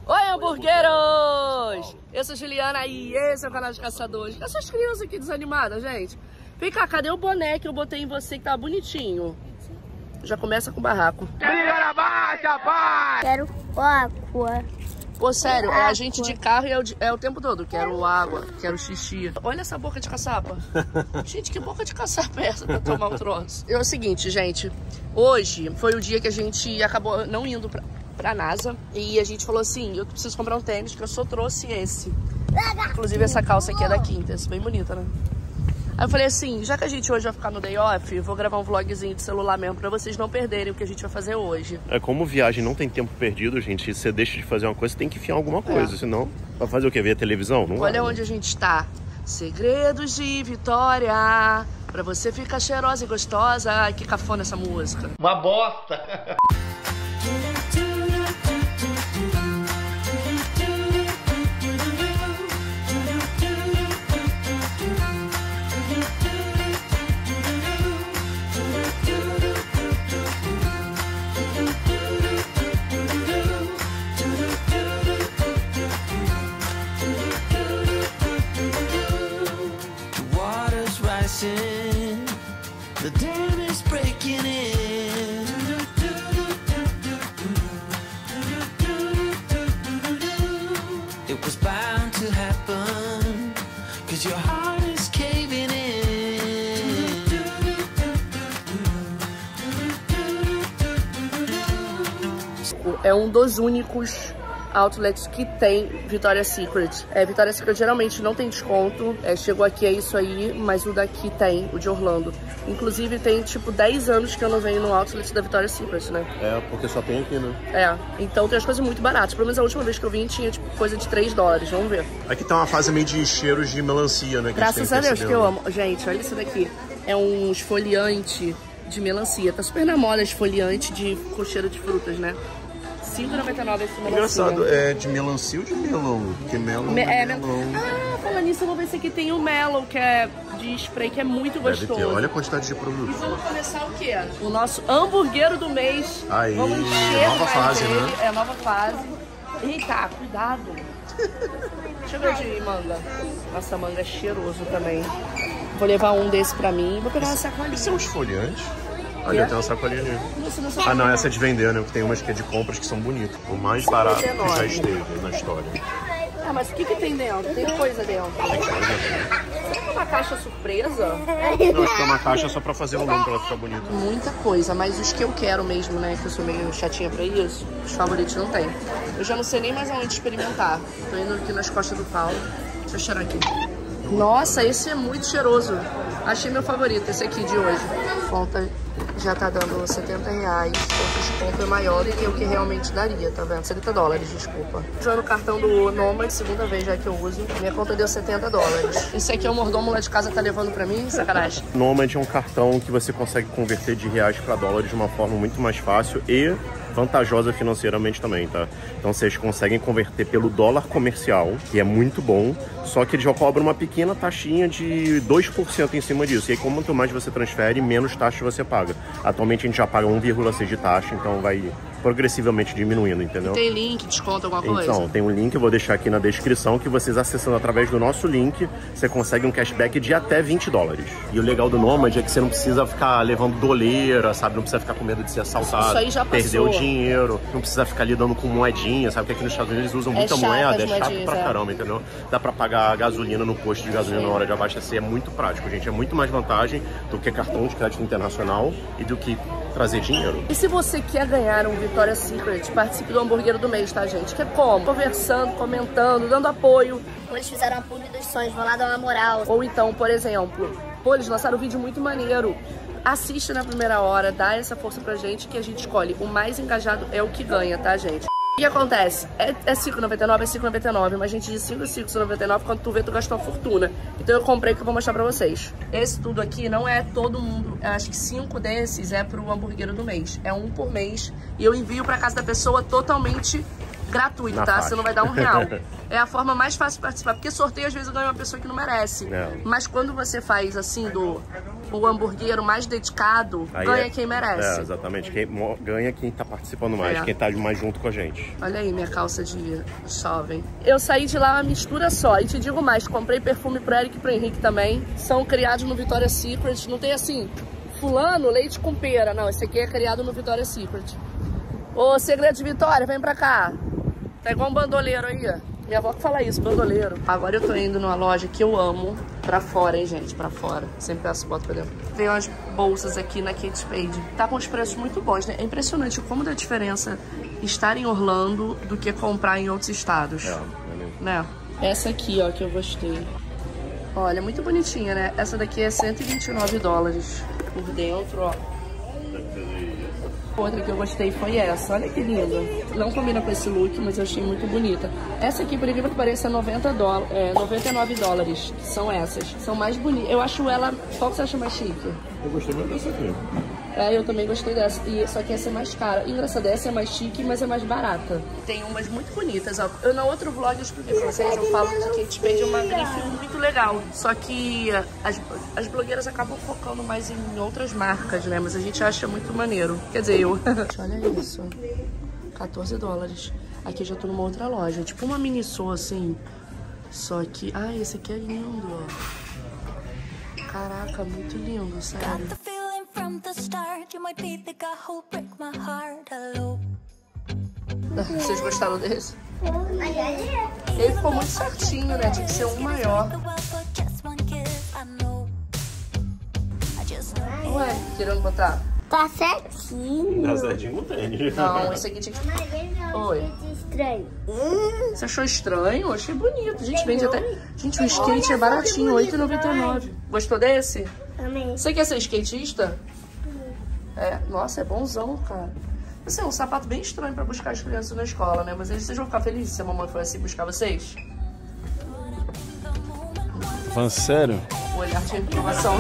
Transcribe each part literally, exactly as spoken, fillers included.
Oi, hamburgueiros! Eu sou Juliana e esse é o canal de caçadores. Essas crianças aqui desanimadas, gente. Vem cá, cadê o boné que eu botei em você que tá bonitinho? Já começa com o barraco. Briga na baixa, pai! Quero água. Pô, sério, é a gente de carro e é o, é o tempo todo. Quero água, quero xixi. Olha essa boca de caçapa. Gente, que boca de caçapa é essa pra tomar um troço? É o seguinte, gente. Hoje foi o dia que a gente acabou não indo pra, pra NASA. E a gente falou assim, eu preciso comprar um tênis, que eu só trouxe esse. Inclusive essa calça aqui é da Quintas, bem bonita, né? Aí eu falei assim, já que a gente hoje vai ficar no day off, eu vou gravar um vlogzinho de celular mesmo pra vocês não perderem o que a gente vai fazer hoje. É, como viagem não tem tempo perdido, gente, se você deixa de fazer uma coisa, você tem que enfiar alguma coisa, é. Senão vai fazer o quê? Ver a televisão? Não Olha vai, onde a gente tá. Segredos de Vitória, pra você ficar cheirosa e gostosa. Ai, que cafona essa música. Uma bosta! The dam is breaking in. It was bound to happen, cause your heart is caving in. É um dos únicos outlets que tem Victoria's Secret. É, Victoria's Secret geralmente não tem desconto. É, chegou aqui, é isso aí, mas o daqui tem, o de Orlando. Inclusive tem tipo dez anos que eu não venho no outlet da Victoria's Secret, né? É, porque só tem aqui, né? É, então tem as coisas muito baratas. Pelo menos a última vez que eu vim tinha tipo coisa de três dólares, vamos ver. Aqui tá uma fase meio de cheiros de melancia, né? Que Graças a Deus que eu amo. Gente, olha isso daqui. É um esfoliante de melancia. Tá super na moda esfoliante de com cheiro de frutas, né? cinco reais e noventa e nove esse melancia. Engraçado, é de melancia ou de melão? Porque melão Me é melão. Ah, falando nisso, eu vou ver se aqui tem o melon, que é de spray, que é muito Deve gostoso. ter. Olha a quantidade de E produtos. vamos começar o quê? O nosso hamburguero do mês. Aí, vamos encher nova mais fase, dele. né? É, nova fase. Eita, cuidado. Deixa eu ver de manga. Nossa, manga é cheiroso também. Vou levar um desse pra mim. Vou pegar uma sacolinha. Isso é um esfoliante? Olha, tem uma sacolinha ali. Nossa, nossa, Ah, não, essa é de vender, né? Porque tem umas que é de compras que são bonitas. O mais barato que já esteve na história. Ah, mas o que que tem dentro? Tem coisa dentro. Será que é uma caixa surpresa? Não, acho que é uma caixa só pra fazer o nome, pra ela ficar bonita. Muita coisa, mas os que eu quero mesmo, né? Que eu sou meio chatinha pra isso, os favoritos não tem. Eu já não sei nem mais aonde experimentar. Tô indo aqui nas costas do Paulo. Deixa eu cheirar aqui. Nossa, esse é muito cheiroso. Achei meu favorito, esse aqui de hoje. Conta já tá dando setenta reais. O desconto é maior do que o que realmente daria, tá vendo? setenta dólares, desculpa. Usando o cartão do Nomad, segunda vez já que eu uso. Minha conta deu setenta dólares. Esse aqui é o mordomo lá de casa, tá levando pra mim? Sacanagem. Nomad é um cartão que você consegue converter de reais para dólares de uma forma muito mais fácil e vantajosa financeiramente também, tá? Então vocês conseguem converter pelo dólar comercial, que é muito bom, só que eles já cobram uma pequena taxinha de dois por cento em cima disso. E aí, quanto mais você transfere, menos taxa você paga. Atualmente a gente já paga um vírgula seis de taxa, então vai progressivamente diminuindo, entendeu? Tem link, desconto, alguma coisa? Então, tem um link, eu vou deixar aqui na descrição, que vocês acessando através do nosso link, você consegue um cashback de até vinte dólares. E o legal do Nomad é que você não precisa ficar levando doleira, sabe? Não precisa ficar com medo de ser assaltado, isso aí já perder o passou. dinheiro, não precisa ficar lidando com moedinha, sabe? Porque aqui nos Estados Unidos eles usam muita chato moeda, as é chato moedinhas, pra é. caramba, entendeu? Dá pra pagar gasolina no posto de gasolina na hora de abastecer, é muito prático, gente. É muito mais vantagem do que cartão de crédito internacional e do que trazer dinheiro. E se você quer ganhar um Victoria's Secret, participe do hambúrguer do mês, tá, gente? Que é como? Conversando, comentando, dando apoio. Eles fizeram a publi dos sonhos, vão lá dar uma moral. Ou então, por exemplo, pô, eles lançaram um vídeo muito maneiro. Assiste na primeira hora, dá essa força pra gente que a gente escolhe. O mais engajado é o que ganha, tá, gente? O que acontece? É, é cinco reais e noventa e nove, é cinco reais e noventa e nove, mas gente, de cinco a cinco reais e noventa e nove, quando tu vê, tu gastou uma fortuna. Então eu comprei que eu vou mostrar pra vocês. Esse tudo aqui não é todo mundo, eu acho que cinco desses é pro hambúrguer do mês. É um por mês e eu envio pra casa da pessoa totalmente gratuito, Na tá? faixa. Você não vai dar um real. É a forma mais fácil de participar, porque sorteio às vezes eu ganho uma pessoa que não merece. É. Mas quando você faz assim do o hamburguero mais dedicado, Aí ganha é, quem merece. É, exatamente. Quem mo- ganha quem tá participando mais, É. quem tá mais junto com a gente. Olha aí minha calça de jovem. Eu saí de lá uma mistura só. E te digo mais, comprei perfume pro Eric e pro Henrique também. São criados no Victoria's Secret. Não tem assim, fulano, leite com pera. Não, esse aqui é criado no Victoria's Secret. Ô, Segredo de Vitória, vem pra cá. Tá igual um bandoleiro aí, ó. Minha avó que fala isso, bandoleiro. Agora eu tô indo numa loja que eu amo. Pra fora, hein, gente, pra fora. Sempre peço boto pra dentro. Tem umas bolsas aqui na Kate Spade. Tá com os preços muito bons, né? É impressionante como dá diferença estar em Orlando do que comprar em outros estados. É, é mesmo. Né? Essa aqui, ó, que eu gostei. Olha, muito bonitinha, né? Essa daqui é cento e vinte e nove dólares por dentro, ó. Outra que eu gostei foi essa, olha que linda. Não combina com esse look, mas eu achei muito bonita. Essa aqui, por incrível que pareça, é noventa dólares, é, noventa e nove dólares. São essas. São mais bonitas. Eu acho ela... Qual que você acha mais chique? Eu gostei muito dessa aqui. É, eu também gostei dessa. E, só que essa é mais cara. Engraçado, essa é mais chique, mas é mais barata. Tem umas muito bonitas, ó. Eu, no outro vlog, eu expliquei pra vocês, eu falo que Kate Spade é uma grife muito legal. Só que as, as blogueiras acabam focando mais em outras marcas, né? Mas a gente acha muito maneiro. Quer dizer, eu... Olha isso. quatorze dólares. Aqui eu já tô numa outra loja. Tipo uma miniso, assim. Só que... Ah, esse aqui é lindo, ó. Caraca, muito lindo, sério. From the start, you might be the guy who'll break my heart. Hello. Vocês gostaram desse? Ele ficou muito certinho, né? Tinha que ser um maior. Ué, querendo botar? Tá certinho. Tá certinho no tênis. Não, esse aqui tinha que... Mas ele não Oi. estranho. Você achou estranho? Eu achei bonito. Gente, vende até... Gente, o skate é baratinho, oito e noventa e nove. Gostou desse? Também. Você quer ser skatista? É, nossa, é bonzão, cara. Assim, é um sapato bem estranho pra buscar as crianças na escola, né? Mas vocês vão ficar felizes se a mamãe for assim buscar vocês? Falando sério? O olhar de reprovação.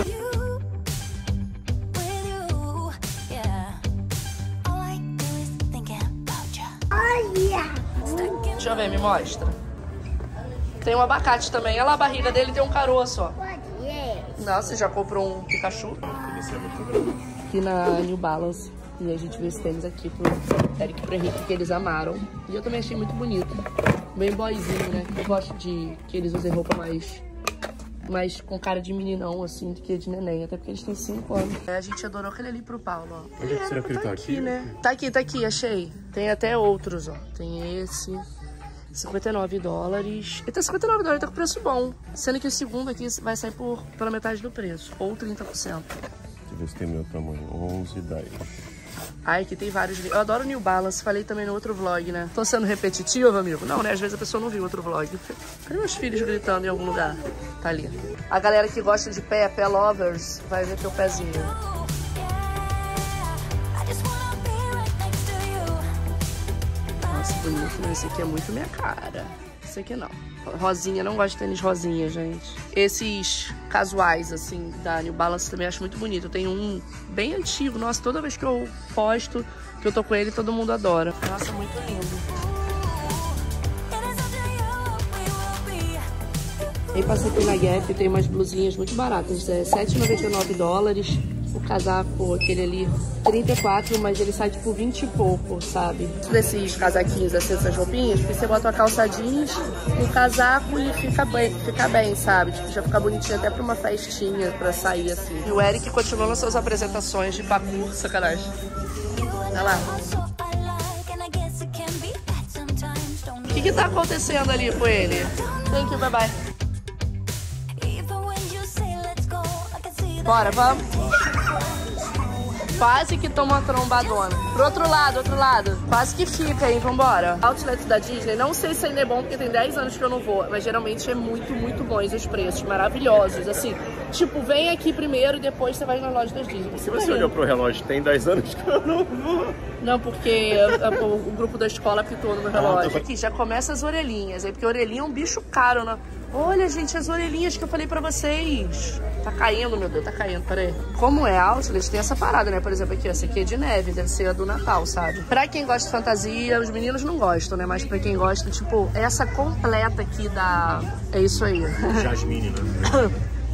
Deixa eu ver, me mostra. Tem um abacate também. Olha lá a barriga dele, tem um caroço, ó. Nossa, você já comprou um Pikachu? Aqui na New Balance. E a gente viu esse tênis aqui pro Eric e pro Henrique, que eles amaram. E eu também achei muito bonito. Bem boyzinho, né? Eu gosto de que eles usem roupa mais... mais com cara de meninão, assim, do que de neném. Até porque eles têm cinco anos. É, a gente adorou aquele ali pro Paulo, ó. Onde é que será que ele tá aqui? Né? Tá aqui, tá aqui, achei. Tem até outros, ó. Tem esse... cinquenta e nove dólares. Ele tá cinquenta e nove dólares, tá com preço bom. Sendo que o segundo aqui vai sair por, pela metade do preço. Ou trinta por cento. Deixa eu ver se tem meu tamanho. onze, dez. Ai, aqui tem vários. Eu adoro New Balance, falei também no outro vlog, né? Tô sendo repetitivo, amigo? Não, né? Às vezes a pessoa não viu outro vlog. Cadê meus filhos gritando em algum lugar? Tá ali. A galera que gosta de pé, pé lovers, vai ver teu pezinho. Nossa, bonito, mas esse aqui é muito minha cara. Esse aqui não. Rosinha, não gosto de tênis rosinha, gente. Esses casuais, assim, da New Balance também acho muito bonito. Tem um bem antigo. Nossa, toda vez que eu posto, que eu tô com ele, todo mundo adora. Nossa, muito lindo. Aí passei aqui na Gap, tem umas blusinhas muito baratas. É sete e noventa e nove dólares. O casaco, aquele ali, trinta e quatro, mas ele sai tipo vinte e pouco, sabe? Desses casaquinhos, assim, essas roupinhas, você bota uma calça jeans, um casaco e fica bem, fica bem, sabe? Tipo, já fica bonitinho até pra uma festinha, pra sair assim. E o Eric continuando suas apresentações de parkour, sacanagem. Olha lá. O que que tá acontecendo ali com ele? Thank you, bye bye. Bora, vamos. Quase que toma uma trombadona. Pro outro lado, outro lado. Quase que fica, hein? Vambora. Outlets da Disney, não sei se ainda é bom, porque tem dez anos que eu não vou. Mas geralmente é muito, muito bons os preços. Maravilhosos, assim. Tipo, vem aqui primeiro e depois você vai na loja das Disney. Se você olhou pro relógio, tem dez anos que eu não vou. Não, porque o, o grupo da escola apitou no meu relógio. Aqui, já começa as orelhinhas. Aí, porque orelhinha é um bicho caro, né? Olha, gente, as orelhinhas que eu falei pra vocês. Tá caindo, meu Deus, tá caindo, peraí. Como é outlet, tem essa parada, né? Por exemplo, aqui, essa aqui é de neve, deve ser a do Natal, sabe? Pra quem gosta de fantasia, os meninos não gostam, né? Mas pra quem gosta, tipo, essa completa aqui da... É isso aí. Jasmine, né?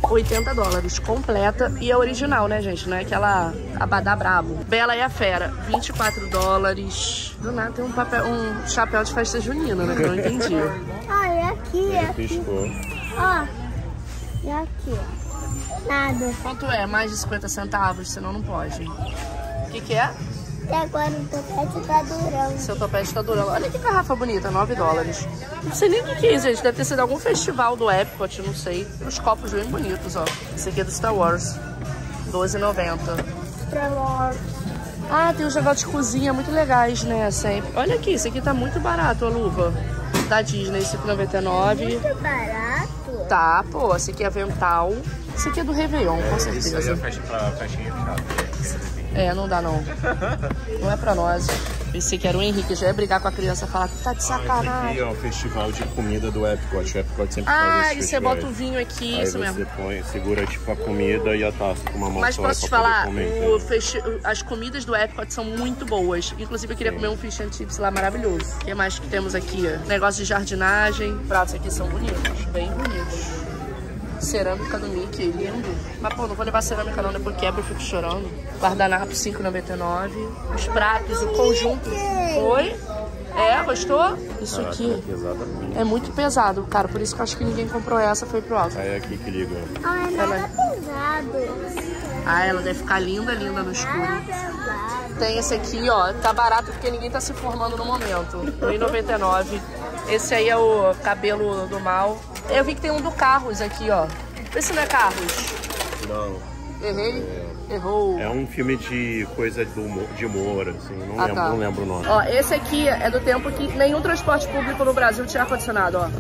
oitenta dólares, completa. E é original, né, gente? Não é aquela Abadá Brabo. Bela e a Fera, vinte e quatro dólares. Do nada tem um, papel, um chapéu de festa junina, né? Que eu não entendi. Olha aqui, aqui. Ó, e aqui. Nada. Quanto é? Mais de cinquenta centavos? Senão não pode. O que que é? E agora o topete tá durando. Seu topete tá durando. Olha que garrafa bonita, nove dólares. Não sei nem o que que é, gente. Deve ter sido algum festival do Epcot, não sei. Os copos bem bonitos, ó. Esse aqui é do Star Wars. doze e noventa. Star Wars. Ah, tem uns negócios de cozinha muito legais, né? Sempre. Olha aqui, esse aqui tá muito barato, a luva. Da Disney, cinco e noventa e nove. Muito barato. Tá, pô. Esse aqui é avental. Esse aqui é do Réveillon, com certeza. Isso aí é festa pra festinha fechada. É, não dá não. Não é pra nós. Pensei que era o Henrique, já ia brigar com a criança e falar que tá de sacanagem. Ah, esse aqui é um festival de comida do Epcot. O Epcot sempre faz Ah, esse e você festival. bota o vinho aqui, Aí isso você mesmo. põe, segura tipo a comida e a taça com uma mão Mas só posso te pra poder falar, comer, o festi... as comidas do Epcot são muito boas. Inclusive eu queria comer um fish and chips lá maravilhoso. O que mais que temos aqui? Negócio de jardinagem. Pratos aqui são bonitos, bem bonitos. Cerâmica do Mickey, lindo. Mas pô, não vou levar cerâmica não, depois quebra eu fico chorando. Guardanapo cinco e noventa e nove. Os pratos, o conjunto. Oi? É, gostou? Isso aqui é muito pesado, cara. Por isso que eu acho que ninguém comprou essa, foi pro alto. Aí é aqui que liga. Ah, é Ela- nada pesado. Ah, ela deve ficar linda, linda no escuro. Nada pesado. Tem esse aqui, ó, tá barato porque ninguém tá se formando no momento. um e noventa e nove. Esse aí é o cabelo do mal. Eu vi que tem um do Carros aqui, ó. Vê se não é Carros. Não. Errei? Errou. É um filme de coisa do humor, de humor, assim. Não, Ah, lembro, tá. não lembro o nome. Ó, esse aqui é do tempo que nenhum transporte público no Brasil tinha ar-condicionado, ó.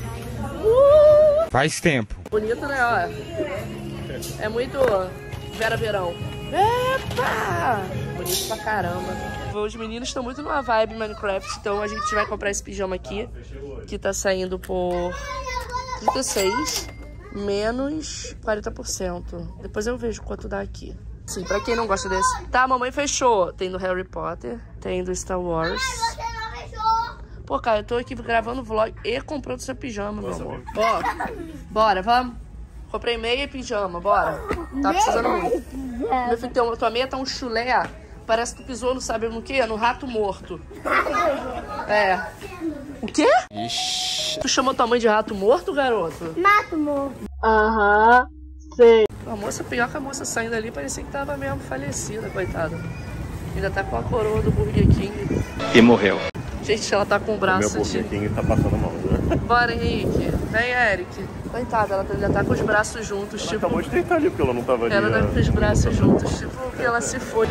Uh! Faz tempo. Bonito, né, ó. É muito Vera Verão. Epa! Bonito pra caramba. Os meninos estão muito numa vibe Minecraft, então a gente vai comprar esse pijama aqui, que tá saindo por trinta e seis, menos quarenta por cento. Depois eu vejo quanto dá aqui. Sim, pra quem não gosta desse. Tá, a mamãe fechou. Tem do Harry Potter, tem do Star Wars. Você não fechou. Pô, cara, eu tô aqui gravando vlog e comprando seu pijama, meu amor. Ó, bora, vamos. Comprei meia e pijama, bora. Tá precisando muito. Meu filho, teu- tua meia tá um chulé. Parece que tu pisou no, sabe no quê? No rato morto. É. O quê? Ixi. Tu chamou tua mãe de rato morto, garoto? Mato, amor. Aham, sei. A moça, pior que a moça saindo ali, parecia que tava mesmo falecida, coitada. Ainda tá com a coroa do Burger King. E morreu. Gente, ela tá com o O meu braço Burger de... King tá passando mal, né? Bora, Henrique. Vem, Eric. Coitada, ela ainda tá com os braços juntos, Ela tipo... acabou de deitar ali, porque ela não tava ali. Ela tá né? com os braços juntos, tipo que ela se foi.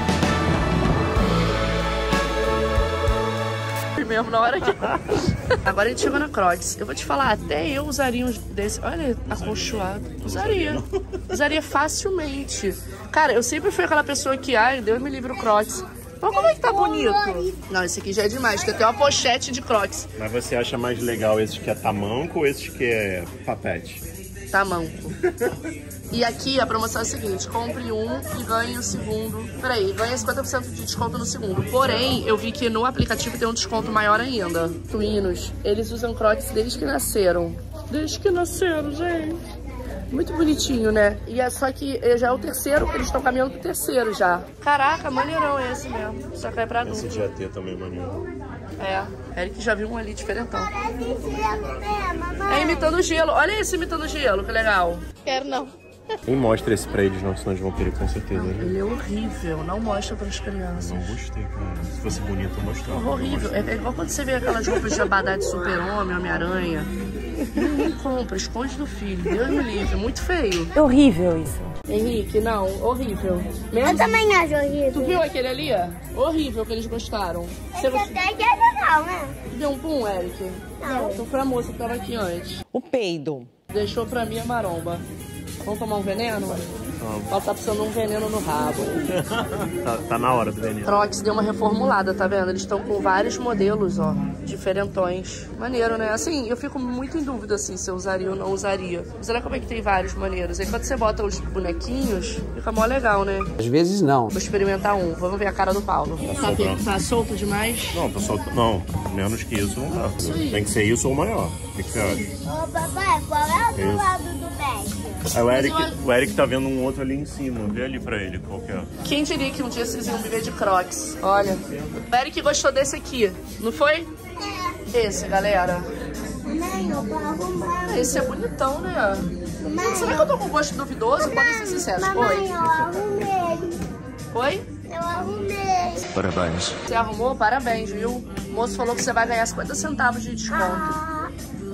Mesmo na hora que... Agora a gente chegou na Crocs. Eu vou te falar, até eu usaria uns desse. Olha, acolchoado. Usaria. Usaria facilmente. Cara, eu sempre fui aquela pessoa que, ai, Deus me livre o Crocs. Mas como é que tá bonito? Não, esse aqui já é demais. Tem até uma pochete de Crocs. Mas você acha mais legal esses que é tamanco ou esses que é papete? Tamanco. E aqui a promoção é a seguinte, compre um e ganhe o segundo. Peraí, ganha cinquenta por cento de desconto no segundo. Porém, eu vi que no aplicativo tem um desconto maior ainda. Tuinos, eles usam Crocs desde que nasceram. Desde que nasceram, gente. Muito bonitinho, né? E é só que já é o terceiro, eles estão caminhando pro terceiro já. Caraca, maneirão esse mesmo. Só que é pra adulto. Esse de A T também, maneiro. É, Eric já viu um ali diferentão. Parece gelo, né, mamãe? É imitando gelo. Olha esse imitando gelo, que legal. Quero não. Nem mostra esse pra eles, não, senão eles vão querer com certeza. Né? Ele é horrível, não mostra para as crianças. Não gostei, cara. Se fosse bonito, eu mostrava. Horrível. É, é igual quando você vê aquelas roupas de abadá de super-homem, Homem-Aranha. Não compra, esconde do filho. Deus me livre, muito feio. É horrível isso. Henrique, não, horrível. Eu Mesmo... também acho Tu horrível. viu aquele ali? Ó? Horrível que eles gostaram. Você Esse até que é legal, né? deu um pum, Eric? Não. Então foi a moça que tava aqui antes. O peido. Deixou pra mim a maromba. Vamos tomar um veneno? Ela tá precisando de um veneno no rabo. tá, tá na hora do veneno. Crocs deu uma reformulada, tá vendo? Eles estão com vários modelos, ó, diferentões. Maneiro, né? Assim, eu fico muito em dúvida, assim, se eu usaria ou não usaria. Mas olha como é que tem vários maneiros. Aí quando você bota os bonequinhos, fica mó legal, né? Às vezes não. Vou experimentar um. Vamos ver a cara do Paulo. Tá, tá, tá solto demais? Não, tá solto. Não, menos que isso não dá. Tem que ser isso ou maior. O que você acha? Ô, papai, qual é o do Isso. lado do Beck? Aí o Eric, o Eric tá vendo um outro ali em cima. Vê ali pra ele qual que é. Quem diria que um dia vocês iam viver de Crocs? Olha. O Eric gostou desse aqui, não foi? Esse, galera. Mãe, eu vou arrumar. Esse é bonitão, né? Mãe, Será que eu tô com gosto duvidoso? Podem ser sinceros. mamãe, Oi? eu arrumei. Oi? Eu arrumei. Parabéns. Você arrumou? Parabéns, viu? O moço falou que você vai ganhar cinquenta centavos de desconto. Ah,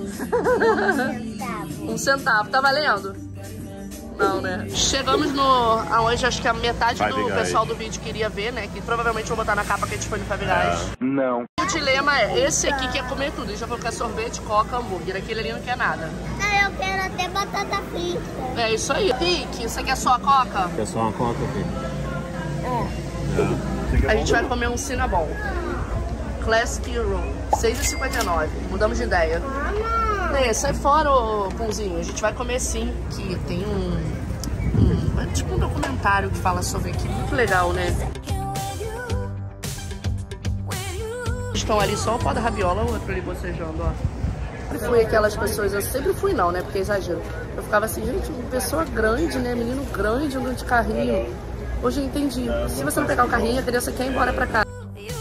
Um centavo. Tá valendo? Não, né? Chegamos no... aonde acho que a metade Five do Guys. pessoal do vídeo queria ver, né? Que provavelmente vou botar na capa que a gente foi no Five Guys. Não. O dilema é, esse aqui quer comer tudo. Ele já falou que quer sorvete, coca, hambúrguer. Aquele ali não quer nada. não, eu quero até batata frita. É isso aí. Rick, você quer só a coca? É só uma coca aqui. A gente vai comer um Cinnabon. Classic Room. seis e cinquenta e nove. Mudamos de ideia. É, sai fora, ô Pãozinho. A gente vai comer sim. Que tem um... um é tipo um documentário que fala sobre aqui. Muito legal, né? Estão ali só o pó da rabiola, o outro ali bocejando, ó. Eu fui aquelas pessoas, eu sempre fui não, né? Porque é exagero. Eu ficava assim, gente, pessoa grande, né? Menino grande andando de carrinho. Hoje eu entendi. Se você não pegar o carrinho, a criança quer ir embora pra casa.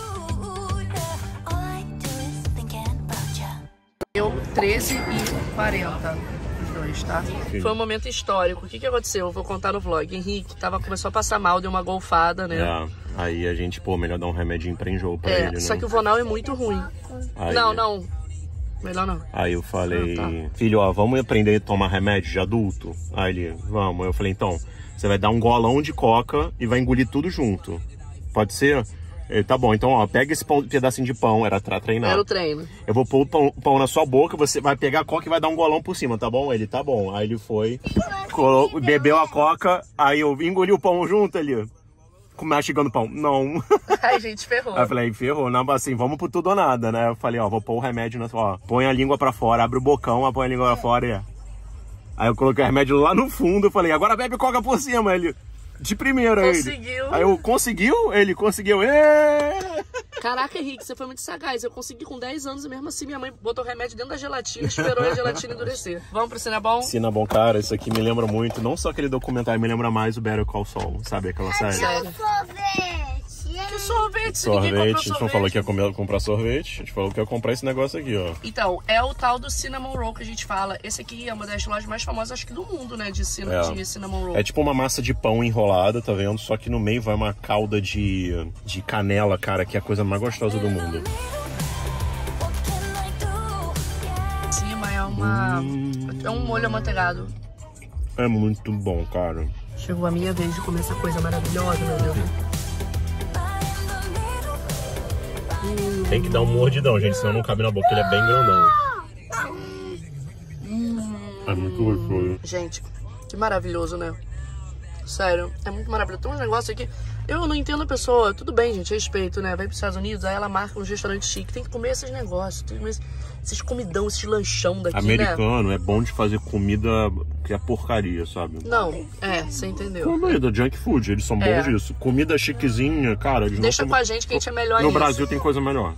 Eu, treze e quarenta, os dois, tá? Sim. Foi um momento histórico. O que que aconteceu? Eu vou contar no vlog. Henrique tava, começou a passar mal, deu uma golfada, né? É, aí a gente, pô, melhor dar um remedinho pra enjoo pra É, ele, só né? que o Vonal é muito ruim. Aí, Não, não. Melhor não. Aí eu falei, Ah, tá. filho, ó, vamos aprender a tomar remédio de adulto? Aí ele, vamos. Eu falei, então, você vai dar um golão de coca e vai engolir tudo junto. Pode ser? Ele, tá bom, então, ó, pega esse pão, pedacinho de pão, era pra treinar. Era o treino. Eu vou pôr o pão, pão na sua boca, você vai pegar a coca e vai dar um golão por cima, tá bom? Ele, tá bom. Aí ele foi, colo- bebeu a coca, aí eu engoli o pão junto ali. Mastigando o pão. Não. Ai, gente, ferrou. Aí eu falei, ferrou, não, assim, vamos pro tudo ou nada, né? Eu falei, ó, vou pôr o remédio na sua, ó, põe a língua pra fora, abre o bocão, põe a língua pra fora e é. Aí eu coloquei o remédio lá no fundo, eu falei, agora bebe coca por cima, ele. De primeira, ele. Conseguiu. Aí eu, conseguiu? Ele conseguiu. Êêê! Caraca, Henrique, você foi muito sagaz. Eu consegui com dez anos e mesmo assim minha mãe botou o remédio dentro da gelatina e esperou a gelatina endurecer. Vamos pro Cinnabon? Cinnabon, cara, isso aqui me lembra muito, não só aquele documentário, me lembra mais o Better Call Saul, sabe aquela série? Sério. Sorvete. Que sorvete? Se ninguém Sorvete, comprou a gente não sorvete. falou que ia comer, comprar sorvete, a gente falou que ia comprar esse negócio aqui, ó. Então, é o tal do Cinnamon Roll que a gente fala. Esse aqui é uma das lojas mais famosas, acho que do mundo, né? De, cin É. de Cinnamon Roll. É tipo uma massa de pão enrolada, tá vendo? Só que no meio vai uma calda de, de canela, cara, que é a coisa mais gostosa do mundo. Em cima é uma... Hum. É um molho amanteigado. É muito bom, cara. Chegou a minha vez de comer essa coisa maravilhosa, meu Deus. Tem que dar um mordidão, gente, senão não cabe na boca, ele é bem grandão. É muito gostoso. Gente, que maravilhoso, né? Sério, é muito maravilhoso. Tem um negócio aqui... Eu não entendo a pessoa. Tudo bem, gente, respeito, né? Vai para os Estados Unidos, aí ela marca um restaurante chique. Tem que comer esses negócios. Tem que comer esses comidão, esses lanchão daqui, né? Americano é bom de fazer comida que é porcaria, sabe? Não, é, você entendeu. Comida, junk food, eles são bons É. disso. Comida chiquezinha, cara, eles Deixa não com a gente que a gente é melhor No nisso. Brasil tem coisa melhor.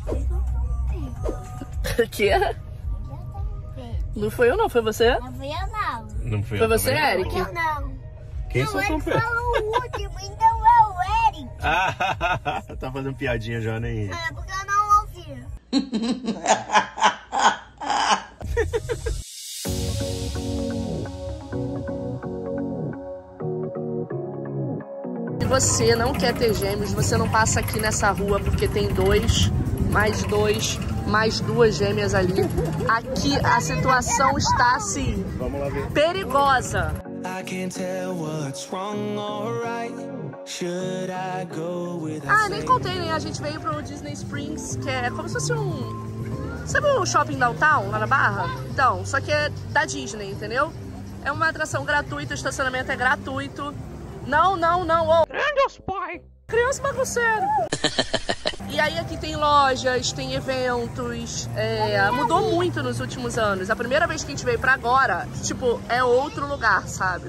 O quê? Não foi eu não, foi você? Não fui eu, não. Não fui Foi eu você, também, não. Eric? Eu não. Quem Não, são ele São falou o último, então é o Eric. Ah, tá fazendo piadinha já, nem. É porque eu não ouvi. Se você não quer ter gêmeos, você não passa aqui nessa rua porque tem dois, mais dois, mais duas gêmeas ali. Aqui a situação está assim, Vamos lá ver. perigosa. Ah, nem contei, né? A gente veio pro Disney Springs, que é como se fosse um... Sabe o shopping downtown, lá na Barra? Então, só que é da Disney, entendeu? É uma atração gratuita, o estacionamento é gratuito. Não, não, não. Oh. Grandes pai. Criança bagunceiro. E aí aqui tem lojas, tem eventos, é, mudou muito nos últimos anos. A primeira vez que a gente veio pra agora, tipo, é outro lugar, sabe?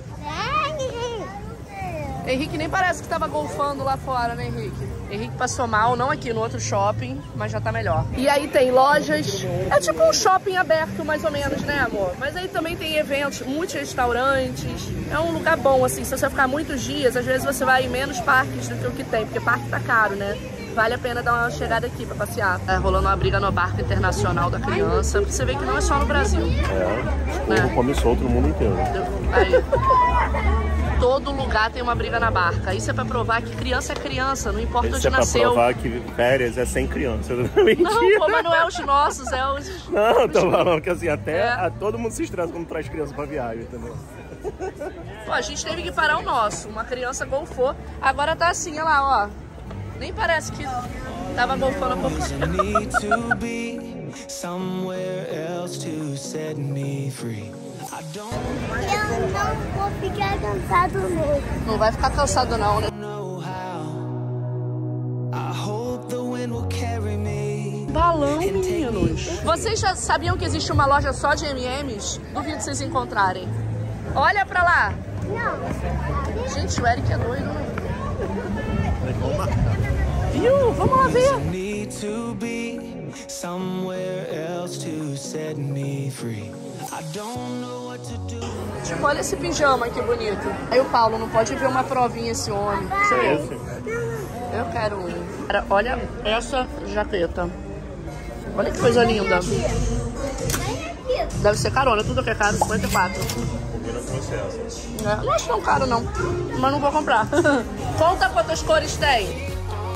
Henrique nem parece que tava golfando lá fora, né, Henrique? Henrique passou mal, não aqui no outro shopping, mas já tá melhor. E aí tem lojas, é tipo um shopping aberto mais ou menos, né, amor? Mas aí também tem eventos, muitos restaurantes. É um lugar bom, assim, se você ficar muitos dias, às vezes você vai em menos parques do que o que tem, porque parque tá caro, né? Vale a pena dar uma chegada aqui pra passear. É rolando uma briga no barco internacional da criança. Você vê que não é só no Brasil. É, o povo come solto no mundo inteiro. Aí. Todo lugar tem uma briga na barca. Isso é pra provar que criança é criança, não importa Isso onde é pra nasceu. provar que férias é sem criança. Mentira. Não, pô, mas não é os nossos, é os... Não, tô falando que assim, até É. a, todo mundo se estressa quando traz criança pra viagem, entendeu? Pô, a gente teve que parar o nosso. Uma criança golfou. Agora tá assim, olha lá, ó. Nem parece que tava golfando há pouco tempo. Need to be somewhere else to set me free. I don't Eu não vou ficar cansado mesmo. Não vai ficar cansado não, né? know how. I hope the wind will carry me. Balão, meninos. Vocês já sabiam que existe uma loja só de M e M's? Duvido vocês encontrarem. Olha pra lá. Não. Gente, o Eric é doido, né? Viu? Vamos lá ver. Need to be somewhere else to set me free. I don't know what to do. Tipo, olha esse pijama, que bonito. Aí o Paulo, não pode ver uma provinha esse homem. Isso é esse. Eu quero um. Cara, olha essa jaqueta. Olha que coisa linda. Deve ser carona, tudo que é caro, cinquenta e quatro. Combina com você essa. É, não acho tão caro não, mas não vou comprar. Conta quantas cores tem.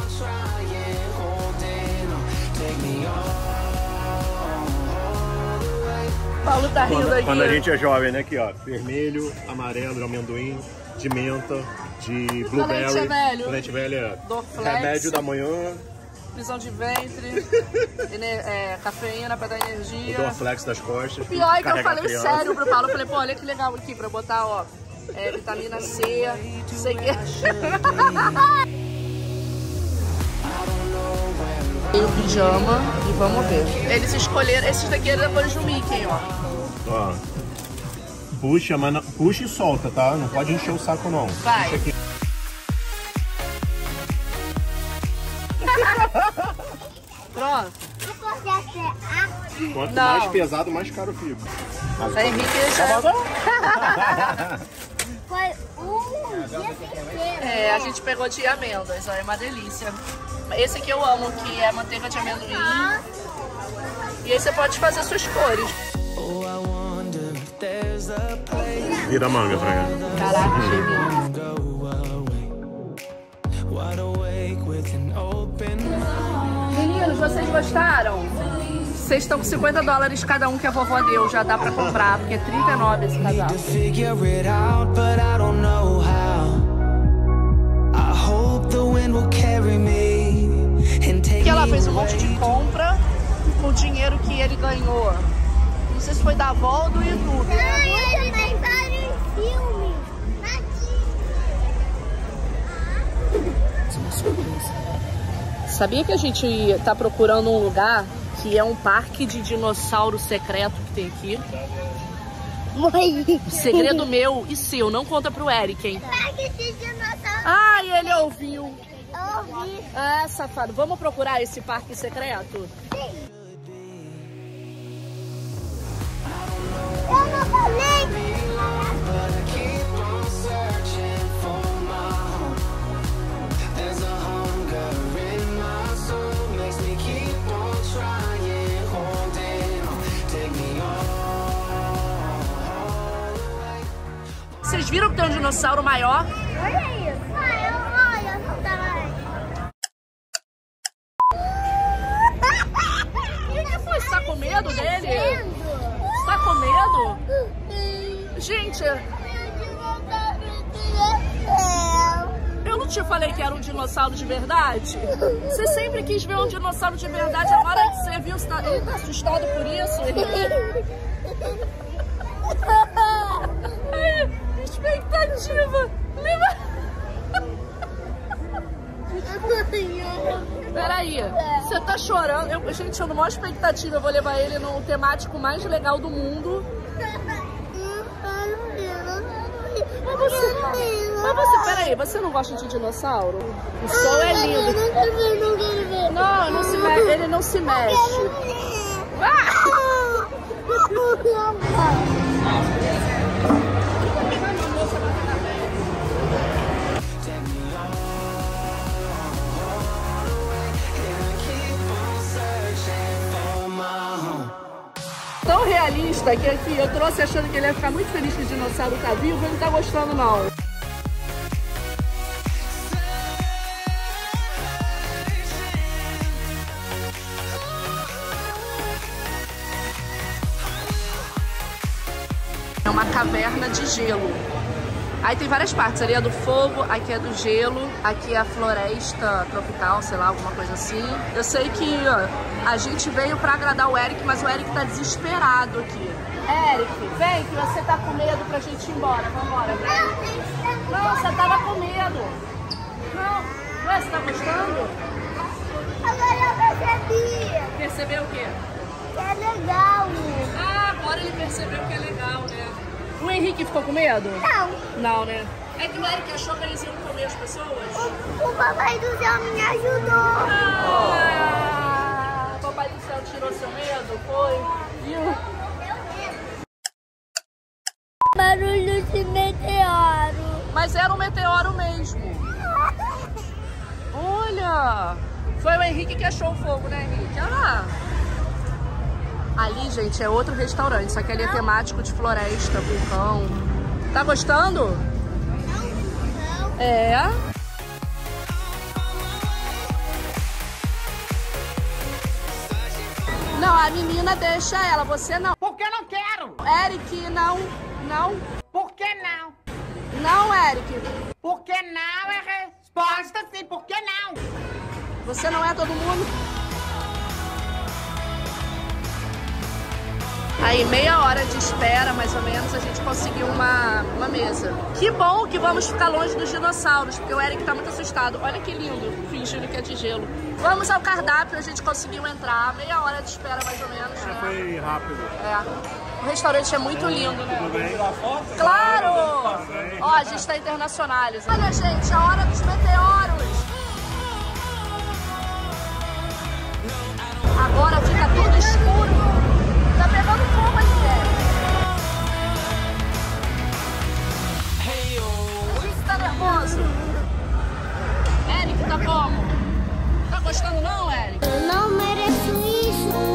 Paulo tá rindo Quando, aqui. quando a gente é jovem, né? Aqui, ó. Vermelho, amarelo, de amendoim, de menta, de blueberry. Quando a gente é velho. Quando a gente é velho, é Dorflex. remédio da manhã, Prisão de ventre, ene- é, cafeína pra dar o energia. Dorflex das costas. Pior é que eu carregar falei criança. sério pro Paulo. Eu falei, pô, olha que legal aqui pra eu botar, ó, é, vitamina C, sei que. Tem o pijama e vamos ver. Eles escolheram, esses daqui eram depois do Mickey, ó. Ó. Puxa, mas não, puxa e solta, tá? Não pode encher o saco, não. Vai. Puxa aqui. Pronto. Se você até Quanto Não. mais pesado, mais caro fica. Mas Essa Henrique já... foi um dia inteiro. É, a gente pegou de amêndoas, ó, é uma delícia. Esse aqui eu amo, que é manteiga de amendoim. E aí você pode fazer suas cores. Oh, I wonder if there's a place Vira a manga pra cá. Caraca, cheio. go away. Wide awake with an open mind. Meninos, vocês gostaram? Vocês estão com cinquenta dólares cada um que a vovó deu, já dá pra comprar, porque é trinta e nove esse casal. To figure it out, but I don't know how. I hope the wind will carry me and take Que ela me fez um monte de away. compra com o dinheiro que ele ganhou. Não sei se foi da avó ou do YouTube. Ai, ele tem vários filmes. Sabia que a gente tá procurando um lugar que é um parque de dinossauro secreto que tem aqui? Mãe. Segredo meu e seu, não conta pro Eric, hein? Parque de dinossauro. Ai, ele ouviu. Eu ouvi. Ah, safado. Vamos procurar esse parque secreto? Eu não falei. There's a hunger in my soul, makes me keep on trying, holding on, take me all. Vocês viram que tem um dinossauro maior? Olha isso. Ai, olha, não tá. O que foi? Você tá com medo dele? Você tá com medo? Gente, eu não te falei que era um dinossauro de verdade? Você sempre quis ver um dinossauro de verdade, agora que você viu, você tá, ele tá assustado por isso? Ele... Ai, expectativa. Lembra? Peraí, você tá chorando? Eu, gente, eu não maior expectativa, eu vou levar ele no temático mais legal do mundo. Mas você, mas você, peraí, você não gosta de dinossauro? O sol é lindo. Não, não se mexe, ele não se mexe. Tão realista que aqui eu trouxe achando que ele ia ficar muito feliz que o dinossauro tá vivo, ele não tá gostando não. É uma caverna de gelo. Aí tem várias partes, ali é do fogo, aqui é do gelo, aqui é a floresta tropical, sei lá, alguma coisa assim. Eu sei que ó, a gente veio pra agradar o Eric, mas o Eric tá desesperado aqui. Eric, vem que você tá com medo pra gente ir embora, vambora, vem. Não, você tava com medo. Não, ué, você tá gostando? Agora eu percebi. Percebeu o quê? Que é legal. Ah, agora ele percebeu que é legal, né? O Henrique ficou com medo? Não. Não, né? É que o Eric achou que eles iam comer as pessoas? O, o papai do céu me ajudou. Ah, o papai do céu tirou seu medo, foi? Viu? Barulho de meteoro. Mas era um meteoro mesmo. Olha! Foi o Henrique que achou o fogo, né, Henrique? Olha lá. Ali, gente, é outro restaurante, só que ali é temático de floresta, vulcão. Tá gostando? Não, não. É. Não, a menina deixa ela, você não. Porque eu não quero. Eric, não, não, Por que não? não, Eric. Porque não é resposta sim. Por que não? Você não é todo mundo. Aí, meia hora de espera, mais ou menos, a gente conseguiu uma, uma mesa. Que bom que vamos ficar longe dos dinossauros, porque o Eric tá muito assustado. Olha que lindo, fingindo que é de gelo. Vamos ao cardápio, a gente conseguiu entrar. Meia hora de espera, mais ou menos, né? Foi rápido. É. O restaurante é muito lindo, né? Claro! Ó, a gente tá internacionalizando. Olha, gente, a hora dos meteoros. Agora fica tudo escuro. Tá pegando fogo aqui, Eric. Por isso tá nervoso. Eric, tá como? Tá gostando não, Eric? Eu não mereço isso.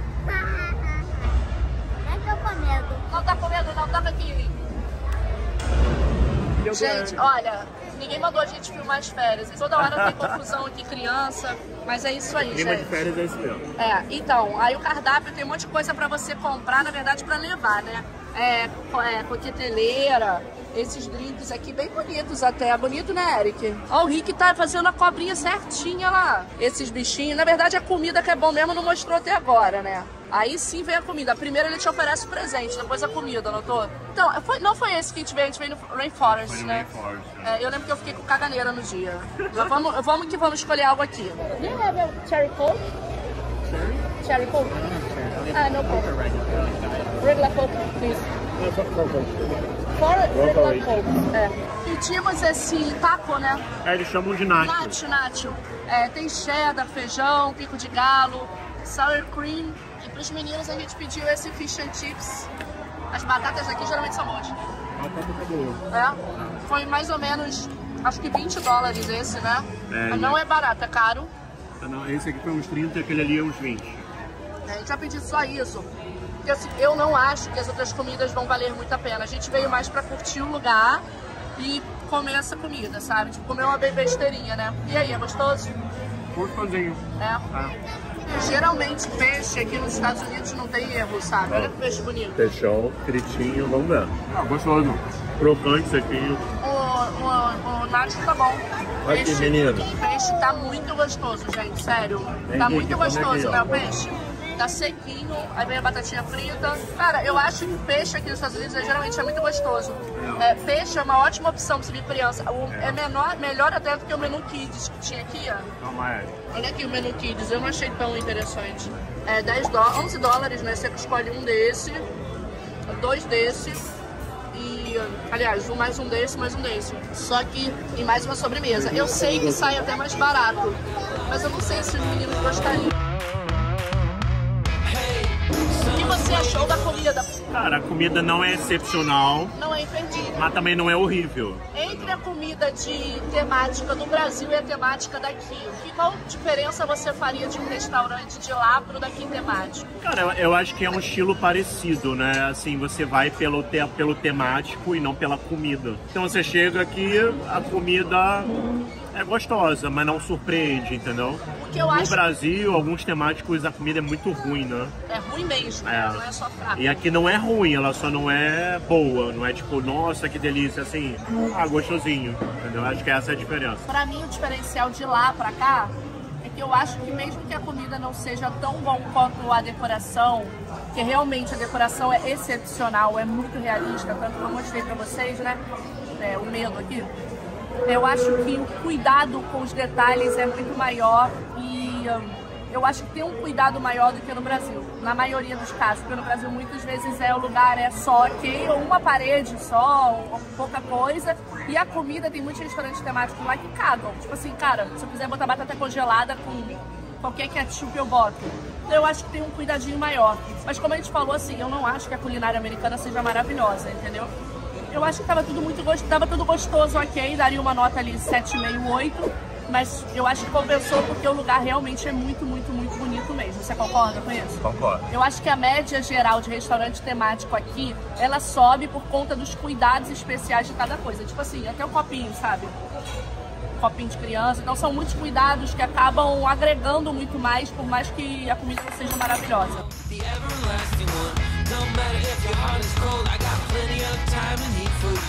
Nem tô com medo. Não tá com medo não, toca aqui. Gente, olha, ninguém mandou a gente filmar as férias. Toda hora tem confusão aqui, criança. Mas é isso aí, Clima gente. de férias é esse mesmo. É, então, aí o cardápio tem um monte de coisa pra você comprar, na verdade, pra levar, né? É, co- é coqueteleira, esses drinks aqui bem bonitos até. Bonito, né, Eric? Ó, o Rick tá fazendo a cobrinha certinha lá. Esses bichinhos. Na verdade, a comida que é bom mesmo não mostrou até agora, né? Aí sim vem a comida. Primeiro ele te oferece o presente, depois a comida, notou? Então, foi, não foi esse que a gente veio, a gente veio no Rainforest, Foi no né? Rainforest, É, eu lembro que eu fiquei com caganeira no dia. Mas vamos, vamos que vamos escolher algo aqui. Do you have a cherry coke? Cherry? Cherry coke? Ah, no coke. Regular coke, please. For regular coke. É. Pedimos esse taco, né? É, eles chamam de nacho. Nacho, nacho. É, tem cheddar, feijão, pico de galo, sour cream. E pros meninos a gente pediu esse fish and chips. As batatas aqui geralmente são boas. É, foi mais ou menos, acho que vinte dólares esse, né? É, Mas não né? é barato, é caro. Ah, não, esse aqui foi uns trinta e aquele ali é uns vinte. A gente já pediu só isso. Porque assim, eu não acho que as outras comidas vão valer muito a pena. A gente veio mais pra curtir o lugar e comer essa comida, sabe? Tipo, comer uma besteirinha, né? E aí, é gostoso? Gostosinho. É. Ah. Geralmente peixe aqui nos Estados Unidos não tem erro, sabe? Olha que peixe bonito. Peixão, fritinho, vamos ver. Ah, gostoso. Crocante, sequinho. O, o, o nacho tá bom. Aqui, menino. O peixe tá muito gostoso, gente, sério. Henrique, Tá muito come gostoso, aqui, ó. né, o peixe? tá sequinho, aí vem a batatinha frita. Cara, eu acho que peixe aqui nos Estados Unidos é, geralmente é muito gostoso. É, peixe é uma ótima opção pra você vir criança. O, é menor, melhor até do que o menu Kids que tinha aqui, ó. Não é. Olha aqui o menu Kids, eu não achei tão interessante. É dez dólares, onze dólares, né? Você escolhe um desse, dois desse e, aliás, um mais um desse, mais um desse. Só que, e mais uma sobremesa. Eu sei que sai até mais barato, mas eu não sei se os meninos gostariam. O que você achou da comida? Cara, a comida não é excepcional, Não é imperdível. mas também não é horrível. Entre a comida de temática do Brasil e a temática daqui, que qual diferença você faria de um restaurante de lá pro daqui temático? Cara, eu, eu acho que é um estilo parecido, né? Assim, você vai pelo, te, pelo temático e não pela comida. Então você chega aqui, a comida é gostosa, mas não surpreende, entendeu? Porque eu no acho Brasil, alguns temáticos, a comida é muito ruim, né? é ruim mesmo, É. não é só fraco. E aqui não é ruim, ela só não é boa, não é tipo, nossa, que delícia, assim, ah, gostosinho, entendeu? Acho que essa é a diferença. Pra mim, o diferencial de lá pra cá é que eu acho que mesmo que a comida não seja tão bom quanto a decoração, que realmente a decoração é excepcional, é muito realista, tanto que eu mostrei pra vocês, né? É, o medo aqui. Eu acho que o cuidado com os detalhes é muito maior e hum, eu acho que tem um cuidado maior do que no Brasil, na maioria dos casos, porque no Brasil muitas vezes é o lugar é só ok, ou uma parede só, ou pouca coisa, e a comida tem muitos restaurantes temáticos lá que cagam. Tipo assim, cara, se eu quiser botar batata congelada com qualquer ketchup eu boto. Então eu acho que tem um cuidadinho maior. Mas como a gente falou assim, eu não acho que a culinária americana seja maravilhosa, entendeu? Eu acho que tava tudo muito gostoso, tava tudo gostoso, ok, daria uma nota ali sete vírgula cinco, oito, mas eu acho que compensou porque o lugar realmente é muito, muito, muito bonito mesmo. Você concorda com isso? Concordo. Eu acho que a média geral de restaurante temático aqui, ela sobe por conta dos cuidados especiais de cada coisa. Tipo assim, até o copinho, sabe? Copinho de criança. Então são muitos cuidados que acabam agregando muito mais, por mais que a comida não seja maravilhosa. The everlasting one. No matter if your heart is cold, I got plenty of time and heat for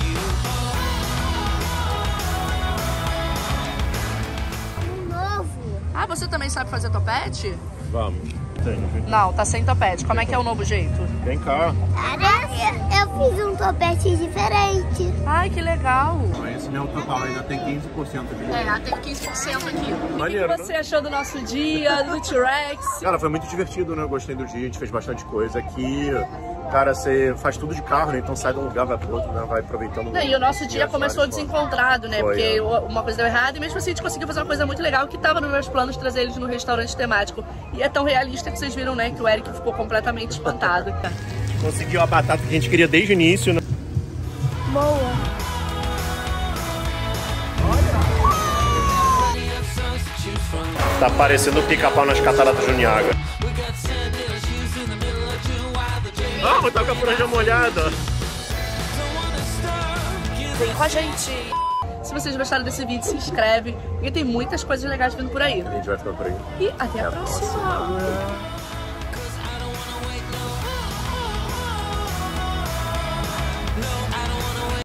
you. Um novo. Ah, você também sabe fazer topete? Vamos. Tem. Não, tá sem topete. Como é que é o novo jeito? Vem cá. Eu, eu fiz um topete diferente. Ai, que legal. Esse meu total ainda tem quinze por cento de É, tem quinze por cento aqui. Maneiro, O que você achou do nosso dia, do T-Rex? Cara, foi muito divertido, né? Eu gostei do dia, a gente fez bastante coisa aqui. Cara, você faz tudo de carro, né? Então sai de um lugar, vai pro outro, né? Vai aproveitando. Não, e o nosso dia as começou várias desencontrado, né? Foi, Porque é. uma coisa deu errado e mesmo assim a gente conseguiu fazer uma coisa muito legal que tava nos meus planos trazer eles no restaurante temático. E é tão realista que vocês viram, né? Que o Eric ficou completamente espantado. formas. Conseguiu a batata que a gente queria desde o início, né? Boa. Tá parecendo o pica-pau nas cataratas do Niágara. Ah, vou estar com a franja molhada. Vem com a gente! Se vocês gostaram desse vídeo, se inscreve. E tem muitas coisas legais vindo por aí. A gente vai ficar por aí. E até a próxima!